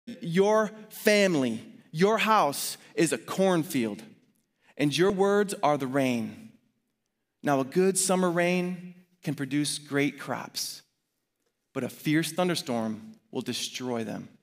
Your family, your house is a cornfield, and your words are the rain. Now, a good summer rain can produce great crops, but a fierce thunderstorm will destroy them.